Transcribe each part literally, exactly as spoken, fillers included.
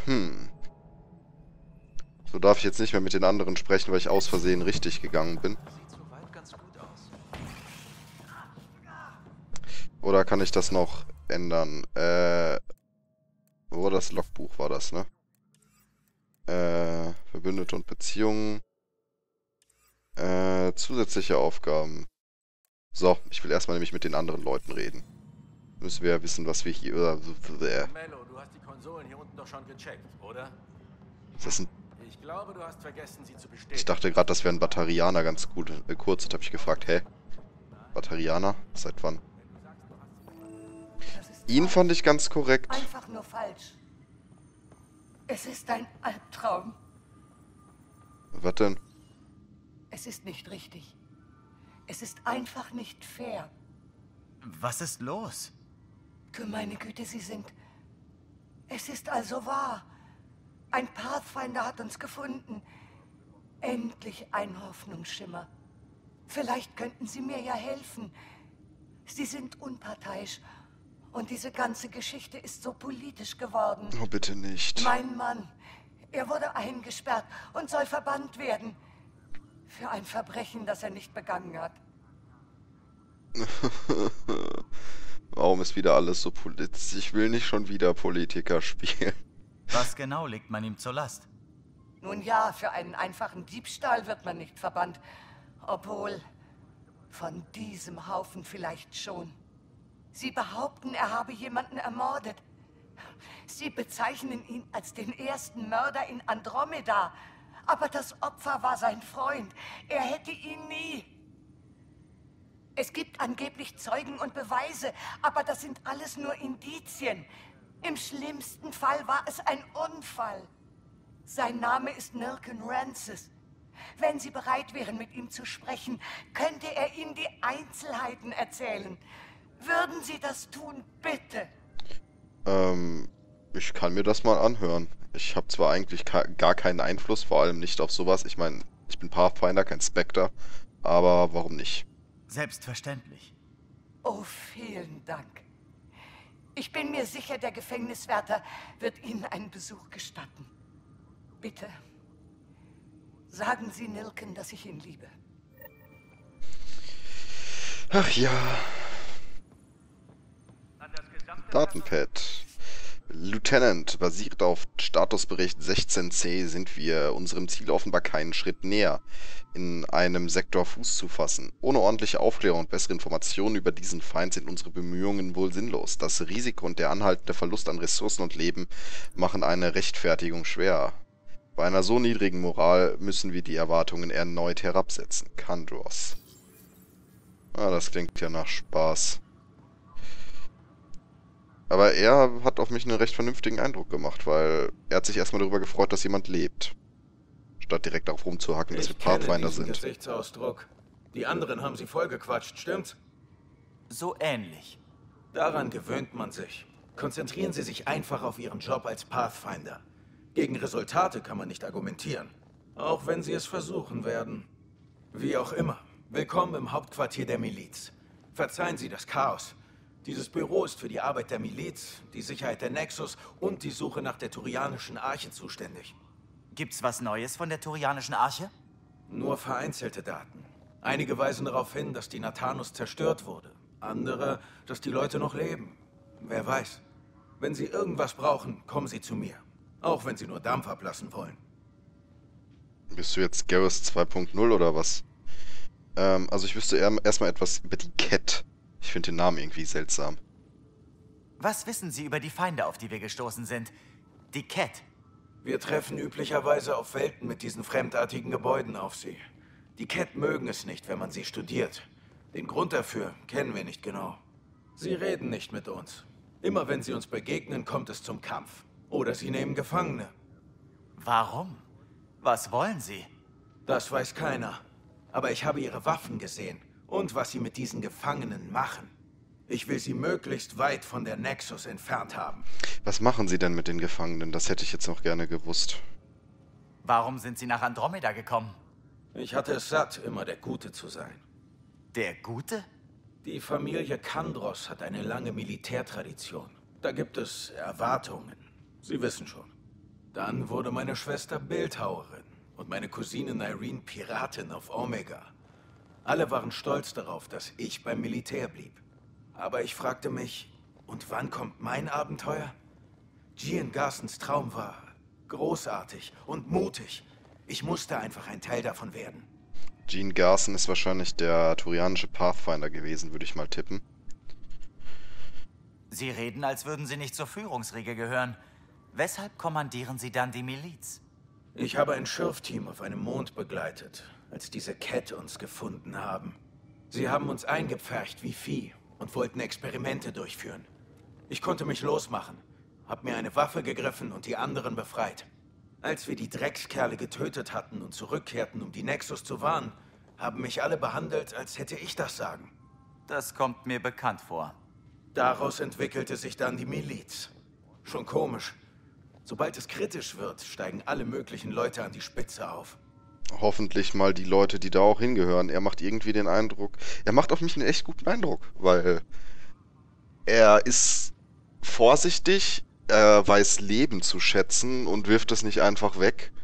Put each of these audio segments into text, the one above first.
Hm. So darf ich jetzt nicht mehr mit den anderen sprechen, weil ich aus Versehen richtig gegangen bin. Sieht soweit ganz gut aus. Oder kann ich das noch ändern? Äh, wo war das Logbuch, war das, ne? Äh, Verbündete und Beziehungen. Äh, zusätzliche Aufgaben. So, ich will erstmal nämlich mit den anderen Leuten reden. Müssen wir ja wissen, was wir hier... Äh, Mello, du hast die Konsolen hier unten doch schon gecheckt, oder? ist das ein... Ich glaube, du hast vergessen, sie zu Ich bestätigen. dachte gerade, das wäre ein Batarianer ganz gut. Äh, kurz, da habe ich gefragt, hä? Batarianer? Seit wann? Das ist Ihn falsch. fand ich ganz korrekt. Einfach nur falsch. Es ist ein Albtraum. Was denn? Es ist nicht richtig. Es ist einfach nicht fair. Was ist los? Du meine Güte, Sie sind... Es ist also wahr. Ein Pathfinder hat uns gefunden. Endlich ein Hoffnungsschimmer. Vielleicht könnten Sie mir ja helfen. Sie sind unparteiisch. Und diese ganze Geschichte ist so politisch geworden. Oh, bitte nicht. Mein Mann, er wurde eingesperrt und soll verbannt werden. Für ein Verbrechen, das er nicht begangen hat. Warum ist wieder alles so politisch? Ich will nicht schon wieder Politiker spielen. Was genau legt man ihm zur Last? Nun ja, für einen einfachen Diebstahl wird man nicht verbannt. Obwohl, von diesem Haufen vielleicht schon. Sie behaupten, er habe jemanden ermordet. Sie bezeichnen ihn als den ersten Mörder in Andromeda. Aber das Opfer war sein Freund. Er hätte ihn nie. Es gibt angeblich Zeugen und Beweise, aber das sind alles nur Indizien. Im schlimmsten Fall war es ein Unfall. Sein Name ist Nilken Rancis. Wenn Sie bereit wären, mit ihm zu sprechen, könnte er Ihnen die Einzelheiten erzählen. Würden Sie das tun, bitte? Ähm, ich kann mir das mal anhören. Ich habe zwar eigentlich gar keinen Einfluss, vor allem nicht auf sowas. Ich meine, ich bin Pathfinder, kein Spectre. Aber warum nicht? Selbstverständlich. Oh, vielen Dank. Ich bin mir sicher, der Gefängniswärter wird Ihnen einen Besuch gestatten. Bitte, sagen Sie Nilken, dass ich ihn liebe. Ach ja. Datenpad. Lieutenant, basiert auf Statusbericht sechzehn c sind wir unserem Ziel offenbar keinen Schritt näher, in einem Sektor Fuß zu fassen. Ohne ordentliche Aufklärung und bessere Informationen über diesen Feind sind unsere Bemühungen wohl sinnlos. Das Risiko und der anhaltende Verlust an Ressourcen und Leben machen eine Rechtfertigung schwer. Bei einer so niedrigen Moral müssen wir die Erwartungen erneut herabsetzen. Kandros. Ah, das klingt ja nach Spaß. Aber er hat auf mich einen recht vernünftigen Eindruck gemacht, weil er hat sich erstmal darüber gefreut, dass jemand lebt. Statt direkt darauf rumzuhacken, dass wir Ich kenne Pathfinder diesen sind. Gesichtsausdruck. Die anderen haben sie vollgequatscht, stimmt's? So ähnlich. Daran gewöhnt man sich. Konzentrieren Sie sich einfach auf Ihren Job als Pathfinder. Gegen Resultate kann man nicht argumentieren. Auch wenn Sie es versuchen werden. Wie auch immer. Willkommen im Hauptquartier der Miliz. Verzeihen Sie das Chaos. Dieses Büro ist für die Arbeit der Miliz, die Sicherheit der Nexus und die Suche nach der Turianischen Arche zuständig. Gibt's was Neues von der Turianischen Arche? Nur vereinzelte Daten. Einige weisen darauf hin, dass die Nathanus zerstört wurde. Andere, dass die Leute noch leben. Wer weiß. Wenn Sie irgendwas brauchen, kommen Sie zu mir. Auch wenn Sie nur Dampf ablassen wollen. Bist du jetzt Garrus zwei Punkt null oder was? Ähm, also ich wüsste eher erstmal etwas über die Cat. Ich finde den Namen irgendwie seltsam. Was wissen Sie über die Feinde, auf die wir gestoßen sind? Die Cat. Wir treffen üblicherweise auf Welten mit diesen fremdartigen Gebäuden auf sie. Die Cat mögen es nicht, wenn man sie studiert. Den Grund dafür kennen wir nicht genau. Sie reden nicht mit uns. Immer wenn sie uns begegnen, kommt es zum Kampf. Oder sie nehmen Gefangene. Warum? Was wollen Sie? Das weiß keiner. Aber ich habe ihre Waffen gesehen. Und was sie mit diesen Gefangenen machen. Ich will sie möglichst weit von der Nexus entfernt haben. Was machen sie denn mit den Gefangenen? Das hätte ich jetzt noch gerne gewusst. Warum sind Sie nach Andromeda gekommen? Ich hatte es satt, immer der Gute zu sein. Der Gute? Die Familie Kandros hat eine lange Militärtradition. Da gibt es Erwartungen. Sie wissen schon. Dann wurde meine Schwester Bildhauerin und meine Cousine Irene Piratin auf Omega. Alle waren stolz darauf, dass ich beim Militär blieb. Aber ich fragte mich, und wann kommt mein Abenteuer? Gian Garsons Traum war großartig und mutig. Ich musste einfach ein Teil davon werden. Gian Garson ist wahrscheinlich der turianische Pathfinder gewesen, würde ich mal tippen. Sie reden, als würden Sie nicht zur Führungsriege gehören. Weshalb kommandieren Sie dann die Miliz? Ich habe ein Schürfteam auf einem Mond begleitet, als diese Cat uns gefunden haben. Sie haben uns eingepfercht wie Vieh und wollten Experimente durchführen. Ich konnte mich losmachen, hab mir eine Waffe gegriffen und die anderen befreit. Als wir die Dreckskerle getötet hatten und zurückkehrten, um die Nexus zu warnen, haben mich alle behandelt, als hätte ich das Sagen. Das kommt mir bekannt vor. Daraus entwickelte sich dann die Miliz. Schon komisch. Sobald es kritisch wird, steigen alle möglichen Leute an die Spitze auf. Hoffentlich mal die Leute, die da auch hingehören. Er macht irgendwie den Eindruck... Er macht auf mich einen echt guten Eindruck, weil er ist vorsichtig, er weiß Leben zu schätzen und wirft es nicht einfach weg.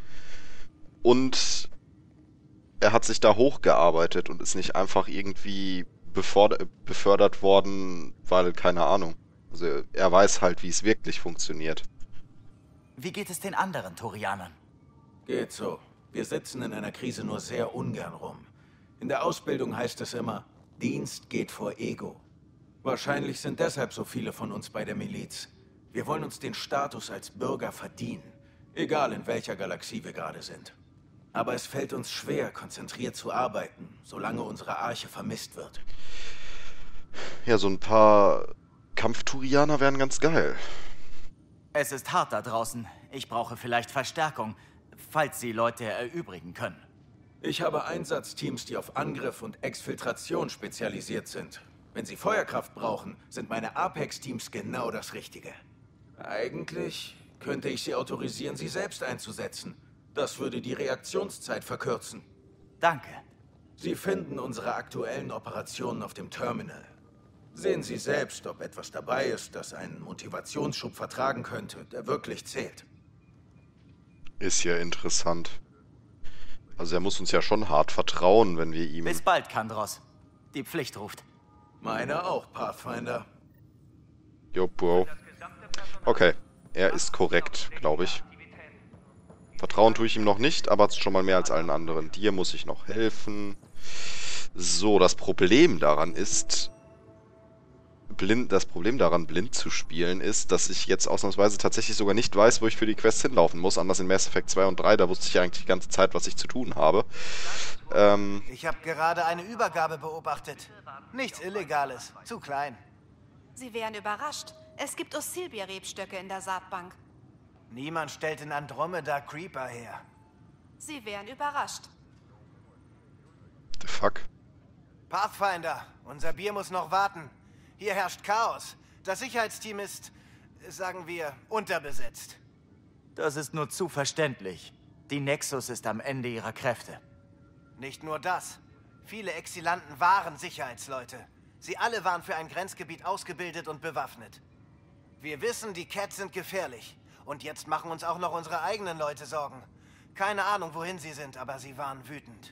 Und er hat sich da hochgearbeitet und ist nicht einfach irgendwie befördert worden, weil, keine Ahnung. Also er weiß halt, wie es wirklich funktioniert. Wie geht es den anderen Turianern? Geht so. Wir sitzen in einer Krise nur sehr ungern rum. In der Ausbildung heißt es immer, Dienst geht vor Ego. Wahrscheinlich sind deshalb so viele von uns bei der Miliz. Wir wollen uns den Status als Bürger verdienen, egal in welcher Galaxie wir gerade sind. Aber es fällt uns schwer, konzentriert zu arbeiten, solange unsere Arche vermisst wird. Ja, so ein paar Kampfturianer wären ganz geil. Es ist hart da draußen. Ich brauche vielleicht Verstärkung, falls Sie Leute erübrigen können. Ich habe Einsatzteams, die auf Angriff und Exfiltration spezialisiert sind. Wenn Sie Feuerkraft brauchen, sind meine Apex-Teams genau das Richtige. Eigentlich könnte ich Sie autorisieren, sie selbst einzusetzen. Das würde die Reaktionszeit verkürzen. Danke. Sie finden unsere aktuellen Operationen auf dem Terminal. Sehen Sie selbst, ob etwas dabei ist, das einen Motivationsschub vertragen könnte, der wirklich zählt. Ist ja interessant. Also er muss uns ja schon hart vertrauen, wenn wir ihm... Bis bald, Kandros. Die Pflicht ruft. Meine auch, Pathfinder. Jo, Bro. Okay, er ist korrekt, glaube ich. Vertrauen tue ich ihm noch nicht, aber schon mal mehr als allen anderen. Dir muss ich noch helfen. So, das Problem daran ist... Blind, das Problem daran, blind zu spielen, ist, dass ich jetzt ausnahmsweise tatsächlich sogar nicht weiß, wo ich für die Quest hinlaufen muss. Anders in Mass Effect zwei und drei, da wusste ich eigentlich die ganze Zeit, was ich zu tun habe. Ähm... Ich habe gerade eine Übergabe beobachtet. Nichts Illegales. Zu klein. Sie wären überrascht. Es gibt Ossilbia-Rebstöcke in der Saatbank. Niemand stellt in Andromeda Creeper her. Sie wären überrascht. The fuck? Pathfinder, unser Bier muss noch warten. Hier herrscht Chaos. Das Sicherheitsteam ist, sagen wir, unterbesetzt. Das ist nur zu verständlich. Die Nexus ist am Ende ihrer Kräfte. Nicht nur das. Viele Exilanten waren Sicherheitsleute. Sie alle waren für ein Grenzgebiet ausgebildet und bewaffnet. Wir wissen, die Cats sind gefährlich. Und jetzt machen uns auch noch unsere eigenen Leute Sorgen. Keine Ahnung, wohin sie sind, aber sie waren wütend.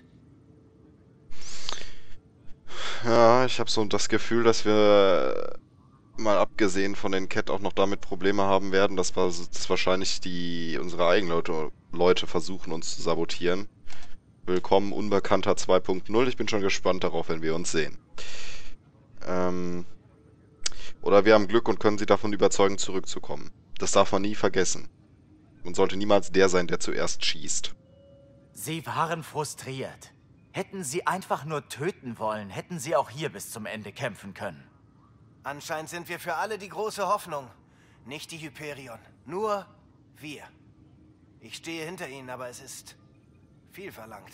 Ja, ich habe so das Gefühl, dass wir mal abgesehen von den Cat auch noch damit Probleme haben werden, dass, wir, dass wahrscheinlich die unsere eigenen Leute, Leute versuchen, uns zu sabotieren. Willkommen, Unbekannter zwei Punkt null. Ich bin schon gespannt darauf, wenn wir uns sehen. Ähm, oder wir haben Glück und können sie davon überzeugen, zurückzukommen. Das darf man nie vergessen. Man sollte niemals der sein, der zuerst schießt. Sie waren frustriert. Hätten sie einfach nur töten wollen, hätten sie auch hier bis zum Ende kämpfen können. Anscheinend sind wir für alle die große Hoffnung. Nicht die Hyperion, nur wir. Ich stehe hinter ihnen, aber es ist viel verlangt.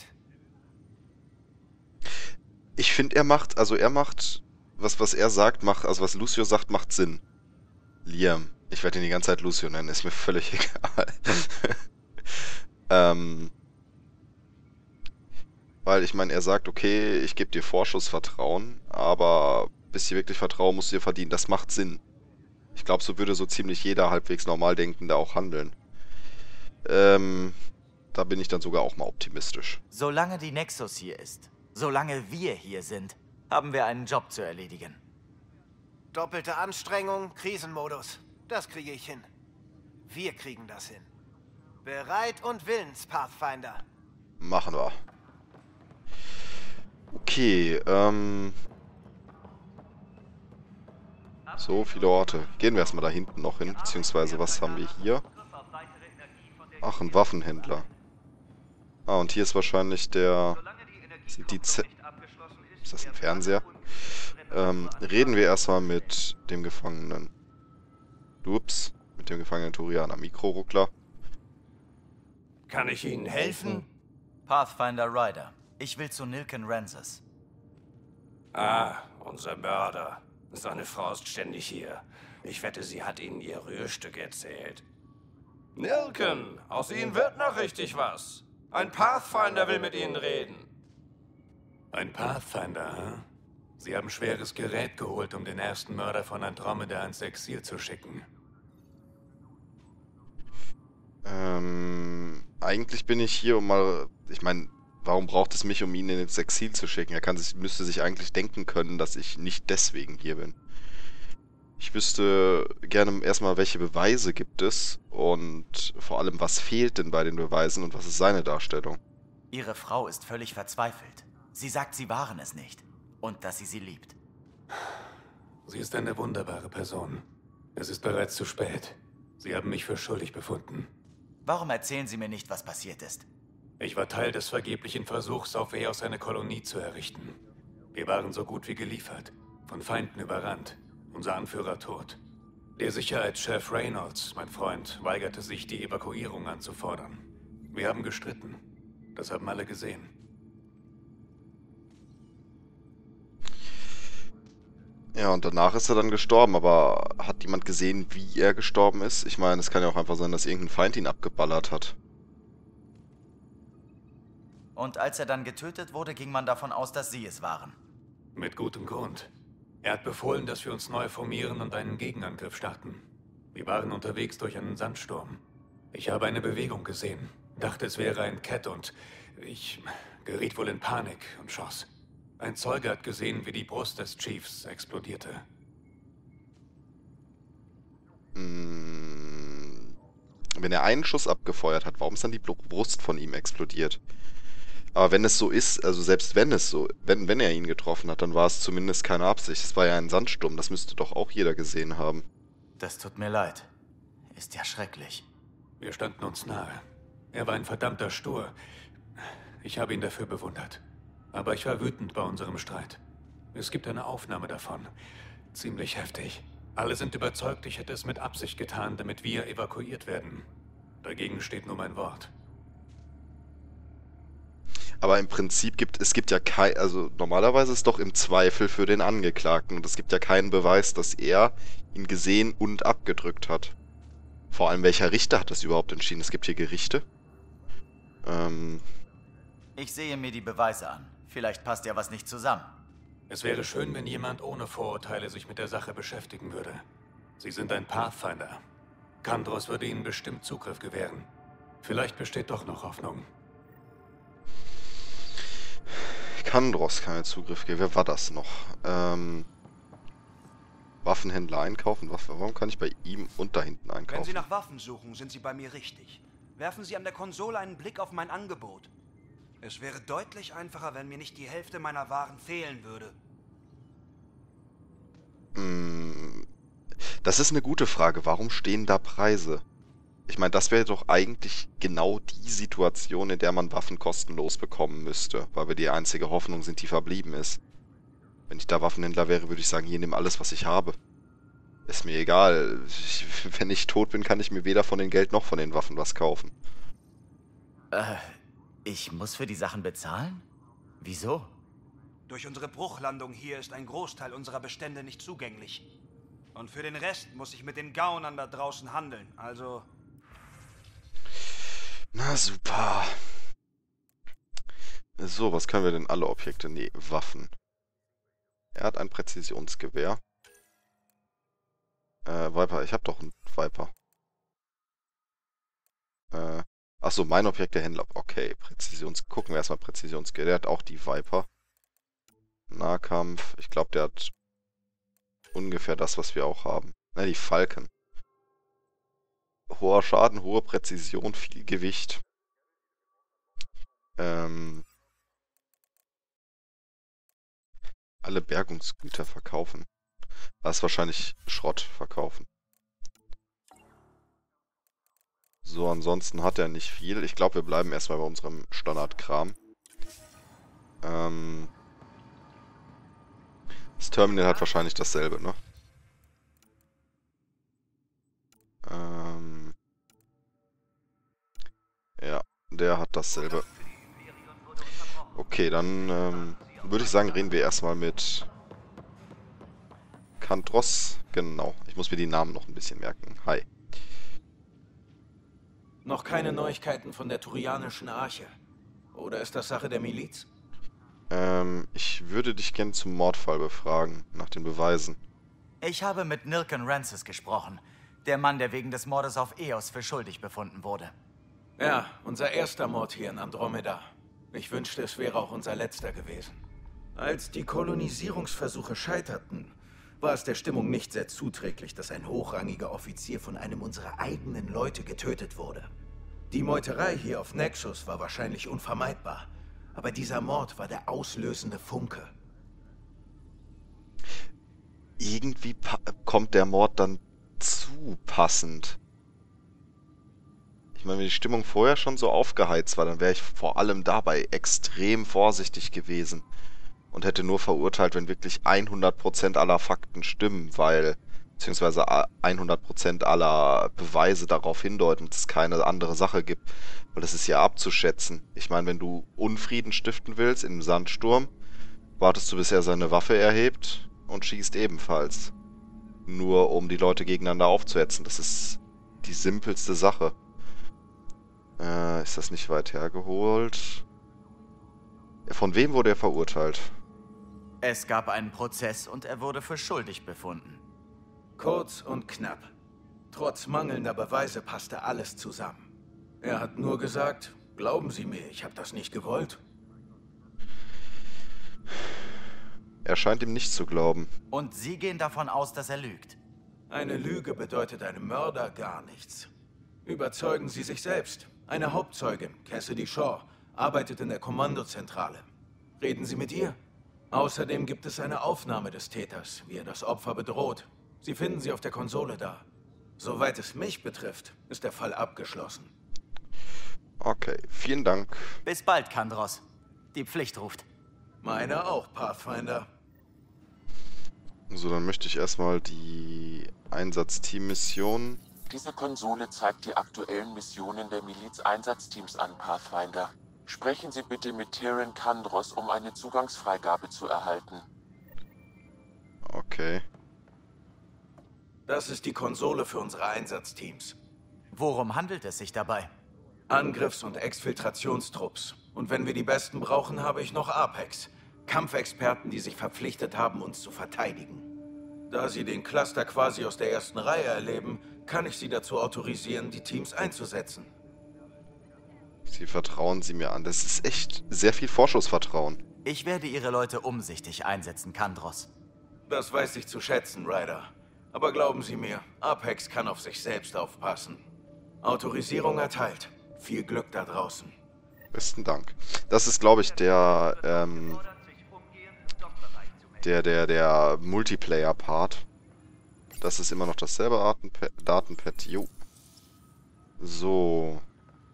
Ich finde, er macht, also er macht, was, was er sagt, macht, also was Lucio sagt, macht Sinn. Liam. Ich werde ihn die ganze Zeit Lucio nennen, ist mir völlig egal. ähm... Weil, ich meine, er sagt, okay, ich gebe dir Vorschussvertrauen, aber bis ich wirklich vertraue, musst du dir verdienen. Das macht Sinn. Ich glaube, so würde so ziemlich jeder halbwegs normal Denkende auch handeln. Ähm, da bin ich dann sogar auch mal optimistisch. Solange die Nexus hier ist, solange wir hier sind, haben wir einen Job zu erledigen. Doppelte Anstrengung, Krisenmodus. Das kriege ich hin. Wir kriegen das hin. Bereit und willens, Pathfinder. Machen wir. Okay, ähm... so viele Orte. Gehen wir erstmal da hinten noch hin, beziehungsweise was haben wir hier? Ach, ein Waffenhändler. Ah, und hier ist wahrscheinlich der... Sind die Z... Ist das ein Fernseher? Ähm, reden wir erstmal mit dem Gefangenen. Ups, mit dem Gefangenen Turianer. Mikroruckler. Kann ich Ihnen helfen? Pathfinder Ryder. Ich will zu Nilken Rances. Ah, unser Mörder. Seine Frau ist ständig hier. Ich wette, sie hat Ihnen ihr Rührstück erzählt. Nilken, aus Ihnen wird noch richtig was. Ein Pathfinder will mit Ihnen reden. Ein Pathfinder, hm? Sie haben schweres Gerät geholt, um den ersten Mörder von Andromeda ins Exil zu schicken. Ähm, eigentlich bin ich hier, um mal... Ich meine, warum braucht es mich, um ihn ins Exil zu schicken? Er kann sich, müsste sich eigentlich denken können, dass ich nicht deswegen hier bin. Ich wüsste gerne erstmal, welche Beweise gibt es und vor allem, was fehlt denn bei den Beweisen und was ist seine Darstellung? Ihre Frau ist völlig verzweifelt. Sie sagt, sie waren es nicht. Und dass sie sie liebt. Sie ist eine wunderbare Person. Es ist bereits zu spät. Sie haben mich für schuldig befunden. Warum erzählen Sie mir nicht, was passiert ist? Ich war Teil des vergeblichen Versuchs, auf Eos eine Kolonie zu errichten. Wir waren so gut wie geliefert. Von Feinden überrannt. Unser Anführer tot. Der Sicherheitschef Reynolds, mein Freund, weigerte sich, die Evakuierung anzufordern. Wir haben gestritten. Das haben alle gesehen. Ja, und danach ist er dann gestorben, aber hat jemand gesehen, wie er gestorben ist? Ich meine, es kann ja auch einfach sein, dass irgendein Feind ihn abgeballert hat. Und als er dann getötet wurde, ging man davon aus, dass Sie es waren. Mit gutem Grund. Er hat befohlen, dass wir uns neu formieren und einen Gegenangriff starten. Wir waren unterwegs durch einen Sandsturm. Ich habe eine Bewegung gesehen, dachte, es wäre ein Cat und ich geriet wohl in Panik und schoss. Ein Zeuge hat gesehen, wie die Brust des Chiefs explodierte. Hm, wenn er einen Schuss abgefeuert hat, warum ist dann die Brust von ihm explodiert? Aber wenn es so ist, also selbst wenn es so, wenn, wenn er ihn getroffen hat, dann war es zumindest keine Absicht. Es war ja ein Sandsturm, das müsste doch auch jeder gesehen haben. Das tut mir leid. Ist ja schrecklich. Wir standen uns nahe. Er war ein verdammter Stur. Ich habe ihn dafür bewundert. Aber ich war wütend bei unserem Streit. Es gibt eine Aufnahme davon. Ziemlich heftig. Alle sind überzeugt, ich hätte es mit Absicht getan, damit wir evakuiert werden. Dagegen steht nur mein Wort. Aber im Prinzip gibt es gibt ja kein, also normalerweise ist doch im Zweifel für den Angeklagten und es gibt ja keinen Beweis, dass er ihn gesehen und abgedrückt hat. Vor allem, welcher Richter hat das überhaupt entschieden? Es gibt hier Gerichte. Ähm... Ich sehe mir die Beweise an. Vielleicht passt ja was nicht zusammen. Es wäre schön, wenn jemand ohne Vorurteile sich mit der Sache beschäftigen würde. Sie sind ein Pathfinder. Kandros würde Ihnen bestimmt Zugriff gewähren. Vielleicht besteht doch noch Hoffnung. Kandros kann mir Zugriff geben. Wer war das noch? Ähm... Waffenhändler einkaufen? Warum kann ich bei ihm und da hinten einkaufen? Wenn Sie nach Waffen suchen, sind Sie bei mir richtig. Werfen Sie an der Konsole einen Blick auf mein Angebot. Es wäre deutlich einfacher, wenn mir nicht die Hälfte meiner Waren fehlen würde. Das ist eine gute Frage. Warum stehen da Preise? Ich meine, das wäre doch eigentlich genau die Situation, in der man Waffen kostenlos bekommen müsste, weil wir die einzige Hoffnung sind, die verblieben ist. Wenn ich da Waffenhändler wäre, würde ich sagen, hier, nimm alles, was ich habe. Ist mir egal. Ich, wenn ich tot bin, kann ich mir weder von dem Geld noch von den Waffen was kaufen. Äh... Ich muss für die Sachen bezahlen? Wieso? Durch unsere Bruchlandung hier ist ein Großteil unserer Bestände nicht zugänglich. Und für den Rest muss ich mit den Gaunern da draußen handeln, also... Na super. So, was können wir denn alle Objekte? Nee, Waffen. Er hat ein Präzisionsgewehr. Äh, Viper, ich hab doch einen Viper. Äh, Achso, mein Objekt der Händler. Okay, Präzisions... Gucken wir erstmal Präzisionsskill. Der hat auch die Viper. Nahkampf. Ich glaube, der hat ungefähr das, was wir auch haben. Na, die Falken. Hoher Schaden, hohe Präzision, viel Gewicht. Ähm... Alle Bergungsgüter verkaufen. Das ist wahrscheinlich Schrott verkaufen. So, ansonsten hat er nicht viel. Ich glaube, wir bleiben erstmal bei unserem Standardkram. Ähm das Terminal hat wahrscheinlich dasselbe, ne? Ähm ja, der hat dasselbe. Okay, dann ähm, würde ich sagen, reden wir erstmal mit Kandros. Genau, ich muss mir die Namen noch ein bisschen merken. Hi. Noch keine Neuigkeiten von der Turianischen Arche. Oder ist das Sache der Miliz? Ähm, ich würde dich gern zum Mordfall befragen, nach den Beweisen. Ich habe mit Nilken Rances gesprochen. Der Mann, der wegen des Mordes auf Eos für schuldig befunden wurde. Ja, unser erster Mord hier in Andromeda. Ich wünschte, es wäre auch unser letzter gewesen. Als die Kolonisierungsversuche scheiterten, war es der Stimmung nicht sehr zuträglich, dass ein hochrangiger Offizier von einem unserer eigenen Leute getötet wurde. Die Meuterei hier auf Nexus war wahrscheinlich unvermeidbar, aber dieser Mord war der auslösende Funke. Irgendwie kommt der Mord dann zu passend. Ich meine, wenn die Stimmung vorher schon so aufgeheizt war, dann wäre ich vor allem dabei extrem vorsichtig gewesen. Und hätte nur verurteilt, wenn wirklich hundert Prozent aller Fakten stimmen, weil, beziehungsweise hundert Prozent aller Beweise darauf hindeuten, dass es keine andere Sache gibt. Weil das ist ja abzuschätzen. Ich meine, wenn du Unfrieden stiften willst in einem Sandsturm, wartest du, bis er seine Waffe erhebt und schießt ebenfalls. Nur um die Leute gegeneinander aufzuhetzen. Das ist die simpelste Sache. Äh, ist das nicht weit hergeholt? Von wem wurde er verurteilt? Es gab einen Prozess und er wurde für schuldig befunden. Kurz und knapp. Trotz mangelnder Beweise passte alles zusammen. Er hat nur gesagt, glauben Sie mir, ich habe das nicht gewollt. Er scheint ihm nicht zu glauben. Und Sie gehen davon aus, dass er lügt? Eine Lüge bedeutet einem Mörder gar nichts. Überzeugen Sie sich selbst. Eine Hauptzeugin, Cassidy Shaw, arbeitet in der Kommandozentrale. Reden Sie mit ihr. Außerdem gibt es eine Aufnahme des Täters, wie er das Opfer bedroht. Sie finden sie auf der Konsole da. Soweit es mich betrifft, ist der Fall abgeschlossen. Okay, vielen Dank. Bis bald, Kandros. Die Pflicht ruft. Meine auch, Pathfinder. So, dann möchte ich erstmal die Einsatzteam-Mission. Diese Konsole zeigt die aktuellen Missionen der Miliz-Einsatzteams an, Pathfinder. Sprechen Sie bitte mit Tyrion Kandros, um eine Zugangsfreigabe zu erhalten. Okay. Das ist die Konsole für unsere Einsatzteams. Worum handelt es sich dabei? Angriffs- und Exfiltrationstrupps. Und wenn wir die Besten brauchen, habe ich noch Apex. Kampfexperten, die sich verpflichtet haben, uns zu verteidigen. Da sie den Cluster quasi aus der ersten Reihe erleben, kann ich sie dazu autorisieren, die Teams einzusetzen. Sie vertrauen Sie mir an. Das ist echt sehr viel Vorschussvertrauen. Ich werde Ihre Leute umsichtig einsetzen, Kandros. Das weiß ich zu schätzen, Ryder. Aber glauben Sie mir, Apex kann auf sich selbst aufpassen. Autorisierung erteilt. Viel Glück da draußen. Besten Dank. Das ist, glaube ich, der, ähm, der, der, der Multiplayer-Part. Das ist immer noch dasselbe Datenpad. Datenpad. Jo. So.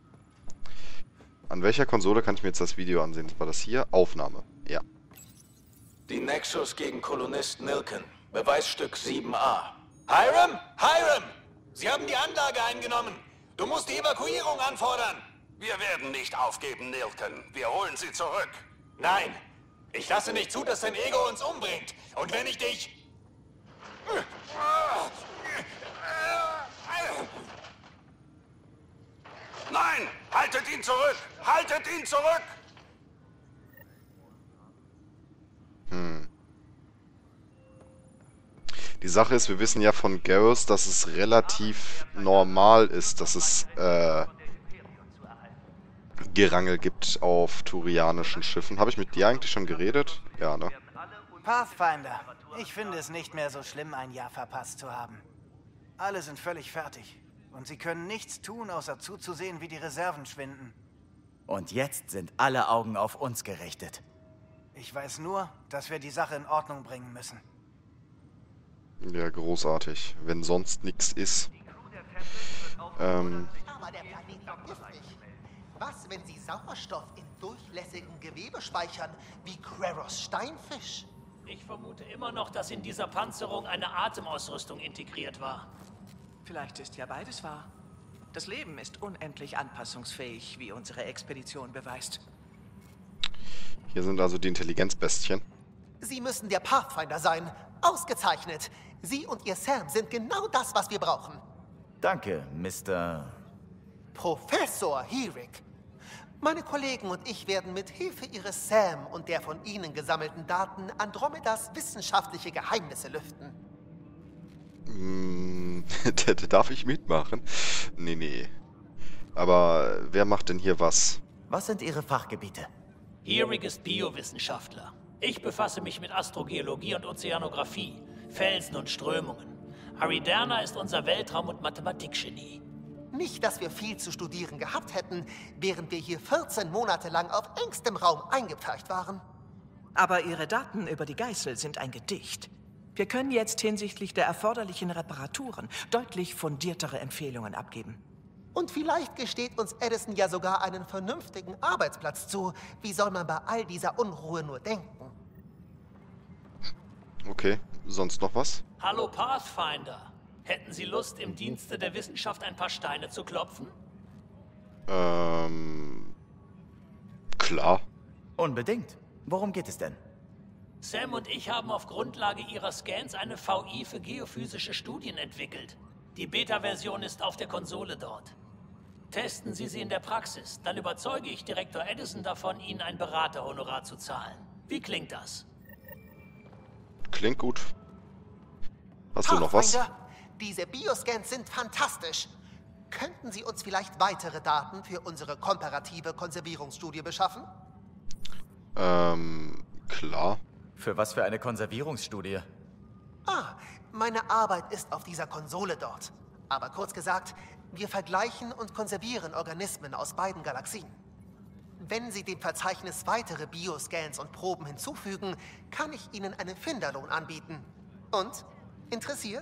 An welcher Konsole kann ich mir jetzt das Video ansehen? War das hier? Aufnahme. Ja. Die Nexus gegen Kolonist Nilken. Beweisstück sieben a. Hiram? Hiram! Sie haben die Anlage eingenommen. Du musst die Evakuierung anfordern. Wir werden nicht aufgeben, Nilken. Wir holen sie zurück. Nein. Ich lasse nicht zu, dass dein Ego uns umbringt. Und wenn ich dich... Nein! Haltet ihn zurück! Haltet ihn zurück! Hm. Die Sache ist, wir wissen ja von Garrus, dass es relativ normal ist, dass es, äh, Gerangel gibt auf turianischen Schiffen. Habe ich mit dir eigentlich schon geredet? Ja, ne? Pathfinder, ich finde es nicht mehr so schlimm, ein Jahr verpasst zu haben. Alle sind völlig fertig. Und sie können nichts tun, außer zuzusehen, wie die Reserven schwinden. Und jetzt sind alle Augen auf uns gerichtet. Ich weiß nur, dass wir die Sache in Ordnung bringen müssen. Ja, großartig. Wenn sonst nichts ist. Ähm... Aber der Planet ist giftig. Was, wenn sie Sauerstoff in durchlässigem Gewebe speichern, wie Kraros Steinfisch? Ich vermute immer noch, dass in dieser Panzerung eine Atemausrüstung integriert war. Vielleicht ist ja beides wahr. Das Leben ist unendlich anpassungsfähig, wie unsere Expedition beweist. Hier sind also die Intelligenzbestien. Sie müssen der Pathfinder sein. Ausgezeichnet. Sie und Ihr Sam sind genau das, was wir brauchen. Danke, Mister Professor Heerick. Meine Kollegen und ich werden mit Hilfe Ihres Sam und der von Ihnen gesammelten Daten Andromedas wissenschaftliche Geheimnisse lüften. Hm, darf ich mitmachen? Nee, nee. Aber wer macht denn hier was? Was sind Ihre Fachgebiete? Heerick ist Biowissenschaftler. Ich befasse mich mit Astrogeologie und Ozeanographie, Felsen und Strömungen. Ariderna ist unser Weltraum- und Mathematikgenie. Nicht, dass wir viel zu studieren gehabt hätten, während wir hier vierzehn Monate lang auf engstem Raum eingepfercht waren. Aber Ihre Daten über die Geißel sind ein Gedicht. Wir können jetzt hinsichtlich der erforderlichen Reparaturen deutlich fundiertere Empfehlungen abgeben. Und vielleicht gesteht uns Edison ja sogar einen vernünftigen Arbeitsplatz zu. Wie soll man bei all dieser Unruhe nur denken? Okay, sonst noch was? Hallo Pathfinder. Hätten Sie Lust, im Dienste der Wissenschaft ein paar Steine zu klopfen? Ähm... Klar. Unbedingt. Worum geht es denn? Sam und ich haben auf Grundlage Ihrer Scans eine V I für geophysische Studien entwickelt. Die Beta-Version ist auf der Konsole dort. Testen Sie sie in der Praxis, dann überzeuge ich Direktor Edison davon, Ihnen ein Beraterhonorar zu zahlen. Wie klingt das? Klingt gut. Hast du noch was? Diese Bioscans sind fantastisch. Könnten Sie uns vielleicht weitere Daten für unsere komparative Konservierungsstudie beschaffen? Ähm, klar. Für was für eine Konservierungsstudie? Ah, meine Arbeit ist auf dieser Konsole dort. Aber kurz gesagt, wir vergleichen und konservieren Organismen aus beiden Galaxien. Wenn Sie dem Verzeichnis weitere Bioscans und Proben hinzufügen, kann ich Ihnen einen Finderlohn anbieten. Und? Interessiert?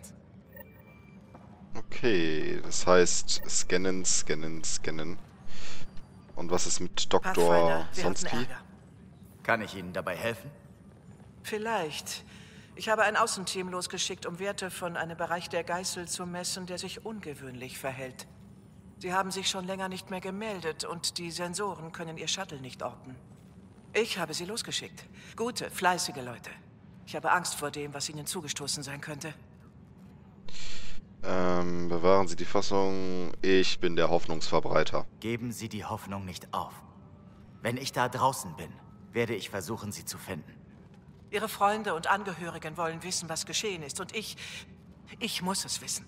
Okay, das heißt scannen, scannen, scannen. Und was ist mit Doktor Sonski? Kann ich Ihnen dabei helfen? Vielleicht. Ich habe ein Außenteam losgeschickt, um Werte von einem Bereich der Geißel zu messen, der sich ungewöhnlich verhält. Sie haben sich schon länger nicht mehr gemeldet und die Sensoren können Ihr Shuttle nicht orten. Ich habe sie losgeschickt. Gute, fleißige Leute. Ich habe Angst vor dem, was Ihnen zugestoßen sein könnte. Ähm, bewahren Sie die Fassung. Ich bin der Hoffnungsverbreiter. Geben Sie die Hoffnung nicht auf. Wenn ich da draußen bin, werde ich versuchen, Sie zu finden. Ihre Freunde und Angehörigen wollen wissen, was geschehen ist. Und ich... ich muss es wissen.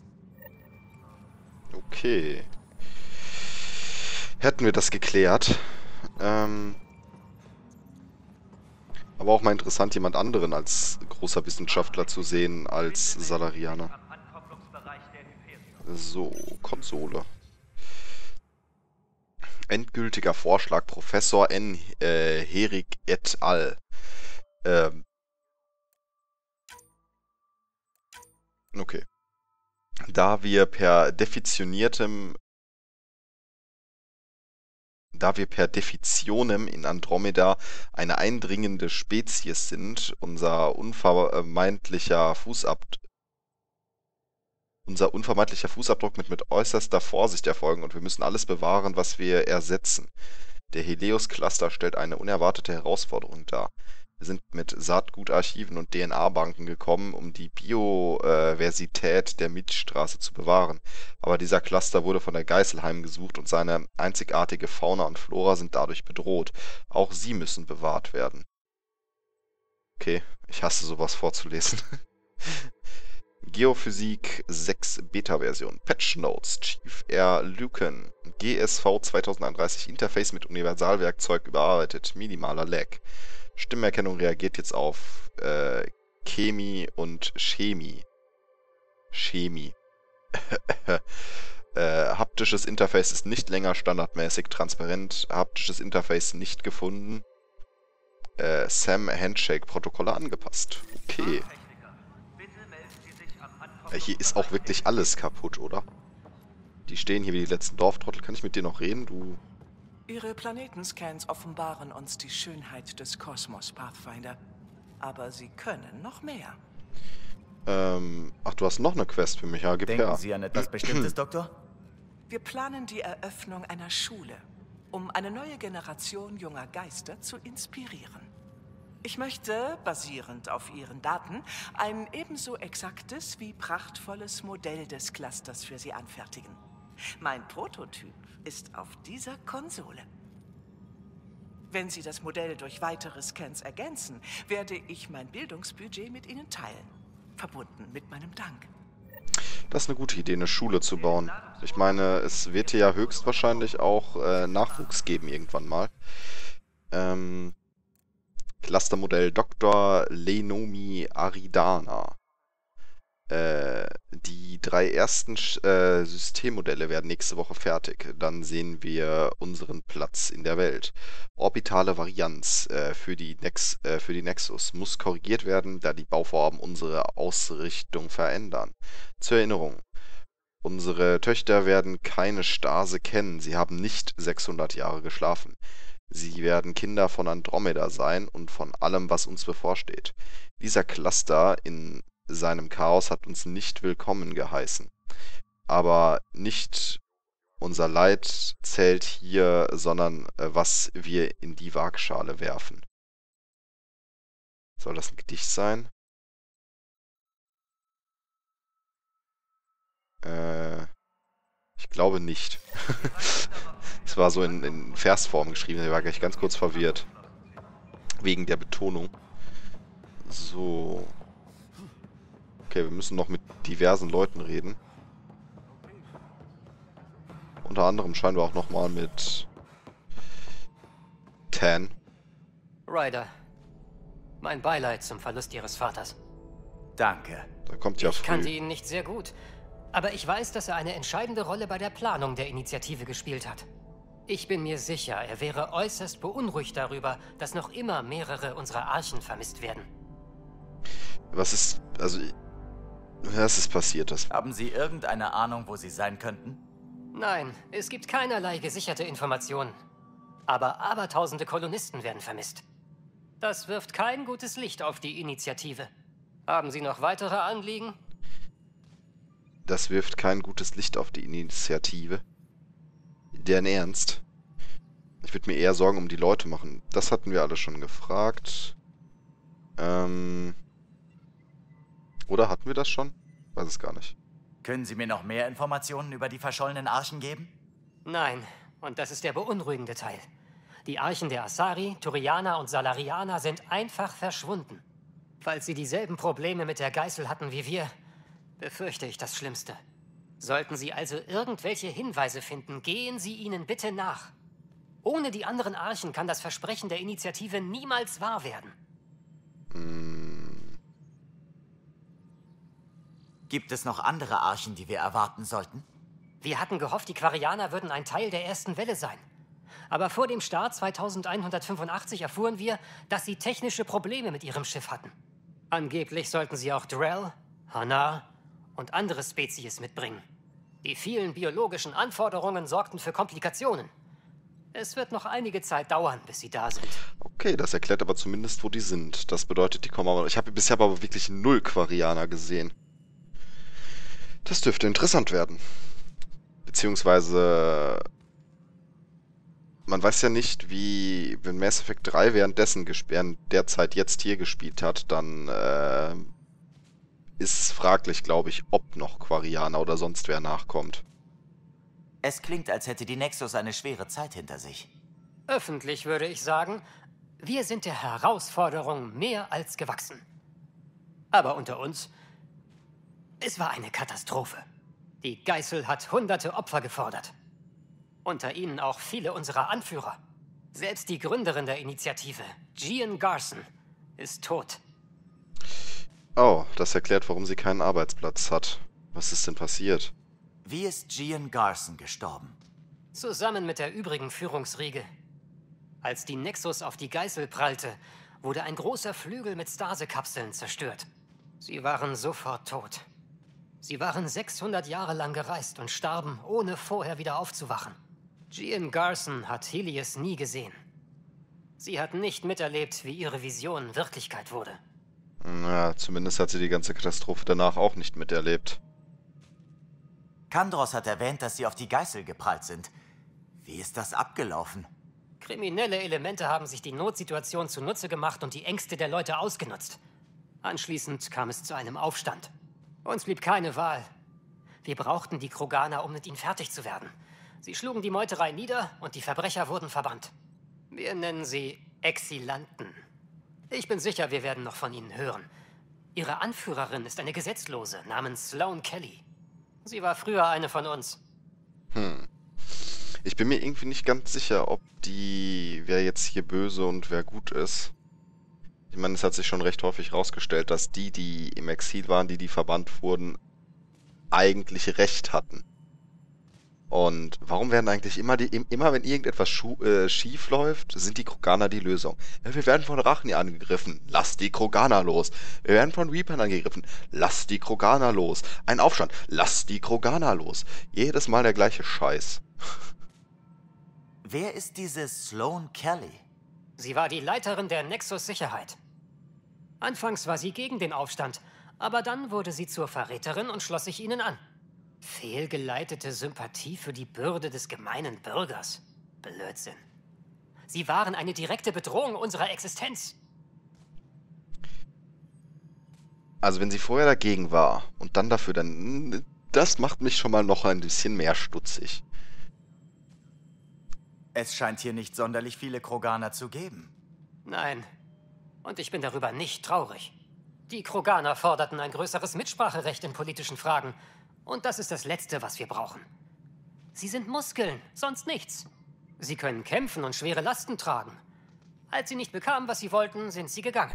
Okay. Hätten wir das geklärt. Ähm... Aber auch mal interessant, jemand anderen als großer Wissenschaftler zu sehen als Salarianer. So, Konsole. Endgültiger Vorschlag Professor N. Äh, Heerick et al. Ähm. Okay. Da wir per defitioniertem Da wir per Definitionem in Andromeda eine eindringende Spezies sind, unser unvermeidlicher Fußabdruck unser unvermeidlicher Fußabdruck mit, mit äußerster Vorsicht erfolgen und wir müssen alles bewahren, was wir ersetzen. Der Helios-Cluster stellt eine unerwartete Herausforderung dar. Wir sind mit Saatgutarchiven und D N A-Banken gekommen, um die Biodiversität der Milchstraße zu bewahren. Aber dieser Cluster wurde von der Geißel heimgesucht und seine einzigartige Fauna und Flora sind dadurch bedroht. Auch sie müssen bewahrt werden. Okay, ich hasse sowas vorzulesen. Geophysik sechs Beta-Version. Patch Notes. Chief Air Lucan. G S V zweitausendeinunddreißig. Interface mit Universalwerkzeug überarbeitet. Minimaler Lag. Stimmerkennung reagiert jetzt auf äh, Chemie und Chemie. Chemie. äh, haptisches Interface ist nicht länger standardmäßig transparent. Haptisches Interface nicht gefunden. Äh, S A M Handshake-Protokolle angepasst. Okay. Äh, hier ist auch wirklich alles kaputt, oder? Die stehen hier wie die letzten Dorftrottel. Kann ich mit dir noch reden, du? Ihre Planetenscans offenbaren uns die Schönheit des Kosmos, Pathfinder. Aber sie können noch mehr. Ähm, ach, du hast noch eine Quest für mich, ja, gib Denken her. Sie an etwas Bestimmtes, Doktor? Wir planen die Eröffnung einer Schule, um eine neue Generation junger Geister zu inspirieren. Ich möchte, basierend auf Ihren Daten, ein ebenso exaktes wie prachtvolles Modell des Clusters für Sie anfertigen. Mein Prototyp ist auf dieser Konsole. Wenn Sie das Modell durch weitere Scans ergänzen, werde ich mein Bildungsbudget mit Ihnen teilen. Verbunden mit meinem Dank. Das ist eine gute Idee, eine Schule zu bauen. Ich meine, es wird hier ja höchstwahrscheinlich auch äh, Nachwuchs geben irgendwann mal. Ähm, Clustermodell Doktor Lenomi Aridana. Äh, die drei ersten äh, Systemmodelle werden nächste Woche fertig. Dann sehen wir unseren Platz in der Welt. Orbitale Varianz äh, für, die Nex äh, für die Nexus muss korrigiert werden, da die Bauvorhaben unsere Ausrichtung verändern. Zur Erinnerung, unsere Töchter werden keine Stase kennen. Sie haben nicht sechshundert Jahre geschlafen. Sie werden Kinder von Andromeda sein und von allem, was uns bevorsteht. Dieser Cluster in seinem Chaos hat uns nicht willkommen geheißen. Aber nicht unser Leid zählt hier, sondern äh, was wir in die Waagschale werfen. Soll das ein Gedicht sein? Äh, ich glaube nicht. Es war so in, in Versform geschrieben, ich war gleich ganz kurz verwirrt. Wegen der Betonung. So. Okay, wir müssen noch mit diversen Leuten reden. Unter anderem scheinen wir auch nochmal mit Tan. Ryder, mein Beileid zum Verlust Ihres Vaters. Danke. Da kommt ja früh. Ich kannte ihn nicht sehr gut, aber ich weiß, dass er eine entscheidende Rolle bei der Planung der Initiative gespielt hat. Ich bin mir sicher, er wäre äußerst beunruhigt darüber, dass noch immer mehrere unserer Archen vermisst werden. Was ist... also... Was ist passiert? Das Haben Sie irgendeine Ahnung, wo sie sein könnten? Nein, es gibt keinerlei gesicherte Informationen. Aber abertausende Kolonisten werden vermisst. Das wirft kein gutes Licht auf die Initiative. Haben Sie noch weitere Anliegen? Das wirft kein gutes Licht auf die Initiative. Deren Ernst? Ich würde mir eher Sorgen um die Leute machen. Das hatten wir alle schon gefragt. Ähm... Oder hatten wir das schon? Weiß es gar nicht. Können Sie mir noch mehr Informationen über die verschollenen Archen geben? Nein, und das ist der beunruhigende Teil. Die Archen der Asari, Turianer und Salarianer sind einfach verschwunden. Falls sie dieselben Probleme mit der Geißel hatten wie wir, befürchte ich das Schlimmste. Sollten Sie also irgendwelche Hinweise finden, gehen Sie ihnen bitte nach. Ohne die anderen Archen kann das Versprechen der Initiative niemals wahr werden. Hm. Gibt es noch andere Archen, die wir erwarten sollten? Wir hatten gehofft, die Quarianer würden ein Teil der ersten Welle sein. Aber vor dem Start zweitausendeinhundertfünfundachtzig erfuhren wir, dass sie technische Probleme mit ihrem Schiff hatten. Angeblich sollten sie auch Drell, Hanar und andere Spezies mitbringen. Die vielen biologischen Anforderungen sorgten für Komplikationen. Es wird noch einige Zeit dauern, bis sie da sind. Okay, das erklärt aber zumindest, wo die sind. Das bedeutet, die kommen aber... Ich habe bisher aber wirklich null Quarianer gesehen. Das dürfte interessant werden. Beziehungsweise... Man weiß ja nicht, wie... Wenn Mass Effect drei währenddessen während der Zeit jetzt hier gespielt hat, dann äh, ist es fraglich, glaube ich, ob noch Quarianer oder sonst wer nachkommt. Es klingt, als hätte die Nexus eine schwere Zeit hinter sich. Öffentlich würde ich sagen, wir sind der Herausforderung mehr als gewachsen. Aber unter uns, Es war eine Katastrophe. Die Geißel hat hunderte Opfer gefordert. Unter ihnen auch viele unserer Anführer. Selbst die Gründerin der Initiative, Gian Garson, ist tot. Oh, das erklärt, warum sie keinen Arbeitsplatz hat. Was ist denn passiert? Wie ist Gian Garson gestorben? Zusammen mit der übrigen Führungsriege. Als die Nexus auf die Geißel prallte, wurde ein großer Flügel mit Stase-Kapseln zerstört. Sie waren sofort tot. Sie waren sechshundert Jahre lang gereist und starben, ohne vorher wieder aufzuwachen. Gian Garson hat Helios nie gesehen. Sie hat nicht miterlebt, wie ihre Vision Wirklichkeit wurde. Na, zumindest hat sie die ganze Katastrophe danach auch nicht miterlebt. Kandros hat erwähnt, dass sie auf die Geißel geprallt sind. Wie ist das abgelaufen? Kriminelle Elemente haben sich die Notsituation zunutze gemacht und die Ängste der Leute ausgenutzt. Anschließend kam es zu einem Aufstand. Uns blieb keine Wahl. Wir brauchten die Kroganer, um mit ihnen fertig zu werden. Sie schlugen die Meuterei nieder und die Verbrecher wurden verbannt. Wir nennen sie Exilanten. Ich bin sicher, wir werden noch von ihnen hören. Ihre Anführerin ist eine Gesetzlose namens Sloane Kelly. Sie war früher eine von uns. Hm. Ich bin mir irgendwie nicht ganz sicher, ob die, wer jetzt hier böse und wer gut ist. Ich meine, es hat sich schon recht häufig herausgestellt, dass die, die im Exil waren, die, die verbannt wurden, eigentlich Recht hatten. Und warum werden eigentlich immer, die, immer wenn irgendetwas schu äh, schief läuft, sind die Kroganer die Lösung? Ja, wir werden von Rachni angegriffen, lasst die Kroganer los. Wir werden von Reapern angegriffen, lasst die Kroganer los. Ein Aufstand, lasst die Kroganer los. Jedes Mal der gleiche Scheiß. Wer ist diese Sloane Kelly? Sie war die Leiterin der Nexus Sicherheit. Anfangs war sie gegen den Aufstand, aber dann wurde sie zur Verräterin und schloss sich ihnen an. Fehlgeleitete Sympathie für die Bürde des gemeinen Bürgers. Blödsinn. Sie waren eine direkte Bedrohung unserer Existenz. Also wenn sie vorher dagegen war und dann dafür, dann... Das macht mich schon mal noch ein bisschen mehr stutzig. Es scheint hier nicht sonderlich viele Kroganer zu geben. Nein. Und ich bin darüber nicht traurig. Die Kroganer forderten ein größeres Mitspracherecht in politischen Fragen. Und das ist das Letzte, was wir brauchen. Sie sind Muskeln, sonst nichts. Sie können kämpfen und schwere Lasten tragen. Als sie nicht bekamen, was sie wollten, sind sie gegangen.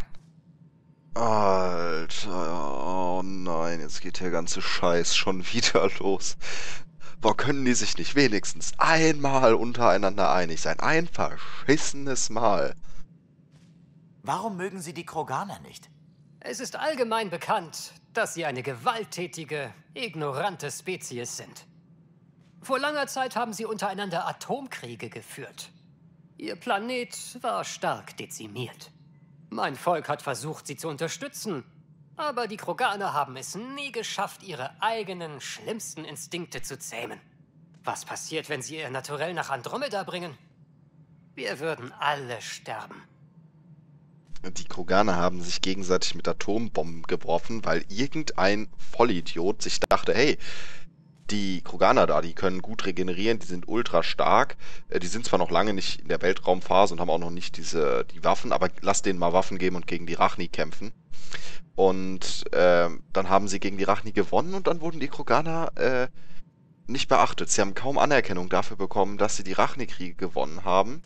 Alter, oh nein, jetzt geht der ganze Scheiß schon wieder los. Boah, können die sich nicht wenigstens einmal untereinander einig sein? Ein verschissenes Mal. Warum mögen Sie die Kroganer nicht? Es ist allgemein bekannt, dass sie eine gewalttätige, ignorante Spezies sind. Vor langer Zeit haben sie untereinander Atomkriege geführt. Ihr Planet war stark dezimiert. Mein Volk hat versucht, sie zu unterstützen, aber die Kroganer haben es nie geschafft, ihre eigenen, schlimmsten Instinkte zu zähmen. Was passiert, wenn sie ihr Naturell nach Andromeda bringen? Wir würden alle sterben. Die Kroganer haben sich gegenseitig mit Atombomben geworfen, weil irgendein Vollidiot sich dachte, hey, die Kroganer da, die können gut regenerieren, die sind ultra stark, die sind zwar noch lange nicht in der Weltraumphase und haben auch noch nicht diese die Waffen, aber lass denen mal Waffen geben und gegen die Rachni kämpfen. Und äh, dann haben sie gegen die Rachni gewonnen und dann wurden die Kroganer äh, nicht beachtet. Sie haben kaum Anerkennung dafür bekommen, dass sie die Rachni-Kriege gewonnen haben.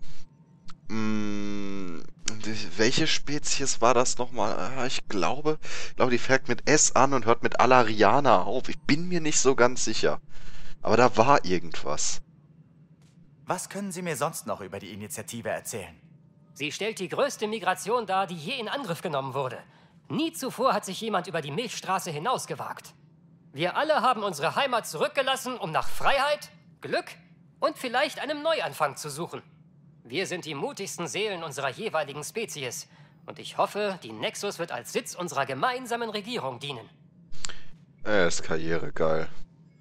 Hm, welche Spezies war das nochmal? Ich glaube, ich glaube, die fängt mit S an und hört mit Alariana auf. Ich bin mir nicht so ganz sicher. Aber da war irgendwas. Was können Sie mir sonst noch über die Initiative erzählen? Sie stellt die größte Migration dar, die je in Angriff genommen wurde. Nie zuvor hat sich jemand über die Milchstraße hinausgewagt. Wir alle haben unsere Heimat zurückgelassen, um nach Freiheit, Glück und vielleicht einem Neuanfang zu suchen. Wir sind die mutigsten Seelen unserer jeweiligen Spezies. Und ich hoffe, die Nexus wird als Sitz unserer gemeinsamen Regierung dienen. Er ist karrieregeil.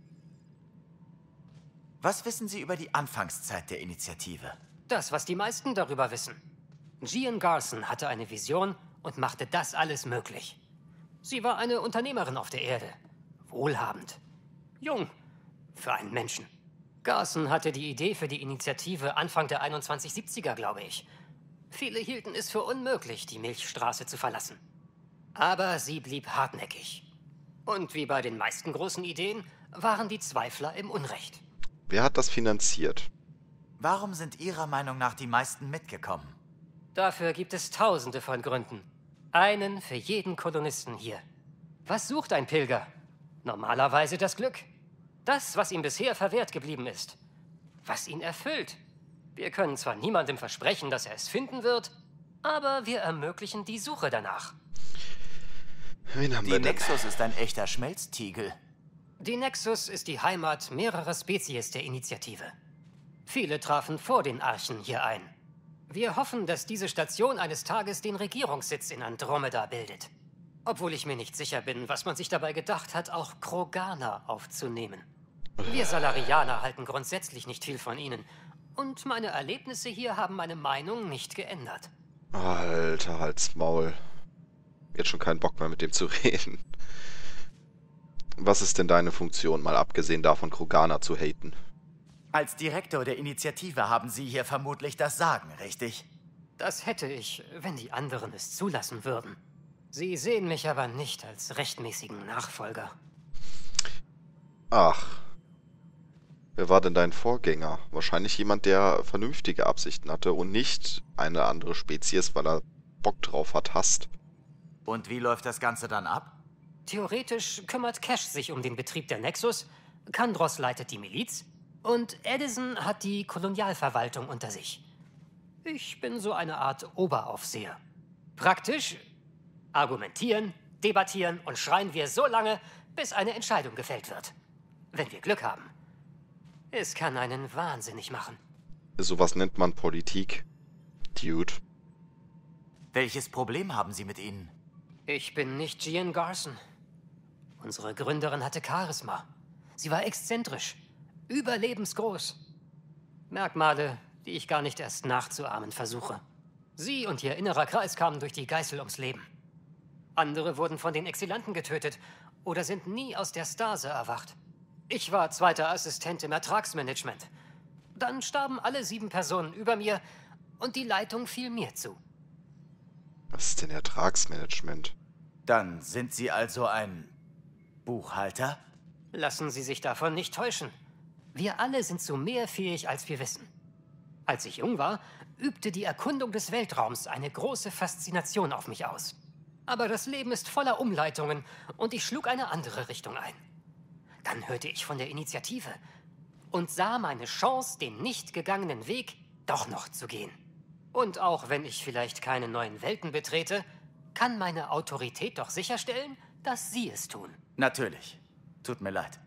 Was wissen Sie über die Anfangszeit der Initiative? Das, was die meisten darüber wissen. Gian Garson hatte eine Vision und machte das alles möglich. Sie war eine Unternehmerin auf der Erde. Wohlhabend. Jung. Für einen Menschen. Garson hatte die Idee für die Initiative Anfang der einundzwanzig siebziger, glaube ich. Viele hielten es für unmöglich, die Milchstraße zu verlassen. Aber sie blieb hartnäckig. Und wie bei den meisten großen Ideen waren die Zweifler im Unrecht. Wer hat das finanziert? Warum sind Ihrer Meinung nach die meisten mitgekommen? Dafür gibt es tausende von Gründen. Einen für jeden Kolonisten hier. Was sucht ein Pilger? Normalerweise das Glück. Das, was ihm bisher verwehrt geblieben ist. Was ihn erfüllt. Wir können zwar niemandem versprechen, dass er es finden wird, aber wir ermöglichen die Suche danach. Wen haben die wir denn? Nexus ist ein echter Schmelztiegel. Die Nexus ist die Heimat mehrerer Spezies der Initiative. Viele trafen vor den Archen hier ein. Wir hoffen, dass diese Station eines Tages den Regierungssitz in Andromeda bildet. Obwohl ich mir nicht sicher bin, was man sich dabei gedacht hat, auch Kroganer aufzunehmen. Wir Salarianer halten grundsätzlich nicht viel von ihnen. Und meine Erlebnisse hier haben meine Meinung nicht geändert. Alter, halt's Maul. Jetzt schon keinen Bock mehr mit dem zu reden. Was ist denn deine Funktion, mal abgesehen davon, Kroganer zu haten? Als Direktor der Initiative haben Sie hier vermutlich das Sagen, richtig? Das hätte ich, wenn die anderen es zulassen würden. Sie sehen mich aber nicht als rechtmäßigen Nachfolger. Ach. Wer war denn dein Vorgänger? Wahrscheinlich jemand, der vernünftige Absichten hatte und nicht eine andere Spezies, weil er Bock drauf hat, hasst. Und wie läuft das Ganze dann ab? Theoretisch kümmert Cash sich um den Betrieb der Nexus, Kandros leitet die Miliz und Edison hat die Kolonialverwaltung unter sich. Ich bin so eine Art Oberaufseher. Praktisch argumentieren, debattieren und schreien wir so lange, bis eine Entscheidung gefällt wird. Wenn wir Glück haben. Es kann einen wahnsinnig machen. Sowas nennt man Politik, Dude. Welches Problem haben Sie mit ihnen? Ich bin nicht Gian Garson. Unsere Gründerin hatte Charisma. Sie war exzentrisch, überlebensgroß. Merkmale, die ich gar nicht erst nachzuahmen versuche. Sie und ihr innerer Kreis kamen durch die Geißel ums Leben. Andere wurden von den Exilanten getötet oder sind nie aus der Stase erwacht. Ich war zweiter Assistent im Ertragsmanagement. Dann starben alle sieben Personen über mir und die Leitung fiel mir zu. Was ist denn Ertragsmanagement? Dann sind Sie also ein Buchhalter? Lassen Sie sich davon nicht täuschen. Wir alle sind zu mehr fähig, als wir wissen. Als ich jung war, übte die Erkundung des Weltraums eine große Faszination auf mich aus. Aber das Leben ist voller Umleitungen und ich schlug eine andere Richtung ein. Dann hörte ich von der Initiative und sah meine Chance, den nicht gegangenen Weg doch noch zu gehen. Und auch wenn ich vielleicht keine neuen Welten betrete, kann meine Autorität doch sicherstellen, dass Sie es tun. Natürlich. Tut mir leid.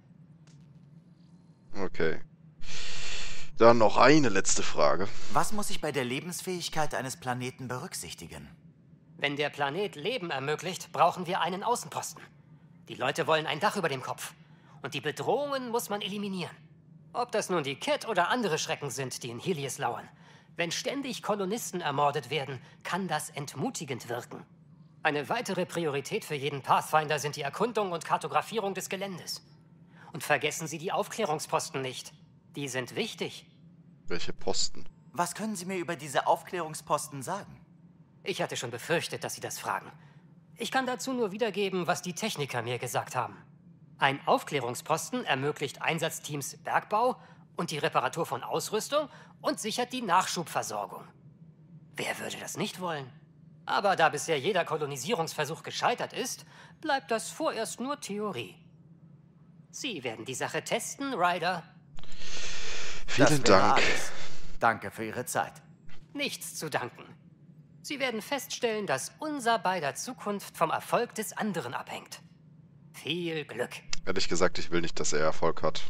Okay. Dann noch eine letzte Frage. Was muss ich bei der Lebensfähigkeit eines Planeten berücksichtigen? Wenn der Planet Leben ermöglicht, brauchen wir einen Außenposten. Die Leute wollen ein Dach über dem Kopf. Und die Bedrohungen muss man eliminieren. Ob das nun die Kett oder andere Schrecken sind, die in Helios lauern. Wenn ständig Kolonisten ermordet werden, kann das entmutigend wirken. Eine weitere Priorität für jeden Pathfinder sind die Erkundung und Kartografierung des Geländes. Und vergessen Sie die Aufklärungsposten nicht. Die sind wichtig. Welche Posten? Was können Sie mir über diese Aufklärungsposten sagen? Ich hatte schon befürchtet, dass Sie das fragen. Ich kann dazu nur wiedergeben, was die Techniker mir gesagt haben. Ein Aufklärungsposten ermöglicht Einsatzteams Bergbau und die Reparatur von Ausrüstung und sichert die Nachschubversorgung. Wer würde das nicht wollen? Aber da bisher jeder Kolonisierungsversuch gescheitert ist, bleibt das vorerst nur Theorie. Sie werden die Sache testen, Ryder. Vielen Dank. Alles. Danke für Ihre Zeit. Nichts zu danken. Sie werden feststellen, dass unser beider Zukunft vom Erfolg des anderen abhängt. Viel Glück. Ehrlich gesagt, ich will nicht, dass er Erfolg hat.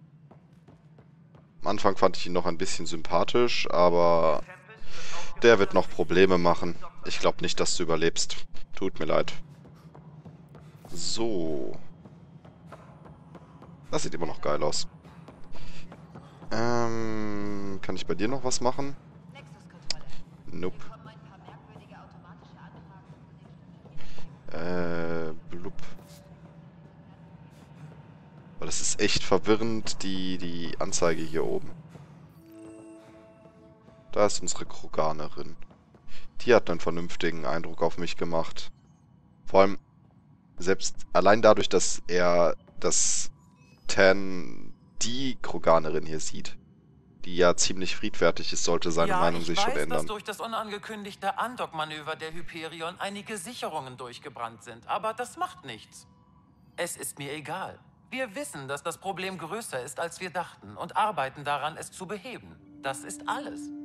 Am Anfang fand ich ihn noch ein bisschen sympathisch, aber der wird noch Probleme machen. Ich glaube nicht, dass du überlebst. Tut mir leid. So. Das sieht immer noch geil aus. Ähm, kann ich bei dir noch was machen? Nope. Äh, blub. Aber das ist echt verwirrend, die, die Anzeige hier oben. Da ist unsere Kroganerin. Die hat einen vernünftigen Eindruck auf mich gemacht. Vor allem, selbst allein dadurch, dass er das Tan, die Kroganerin hier sieht, die ja ziemlich friedfertig ist, sollte seine ja, Meinung sich weiß, schon ändern. dass durch das unangekündigte Andock-Manöver der Hyperion einige Sicherungen durchgebrannt sind, aber das macht nichts. Es ist mir egal. Wir wissen, dass das Problem größer ist, als wir dachten und arbeiten daran, es zu beheben. Das ist alles.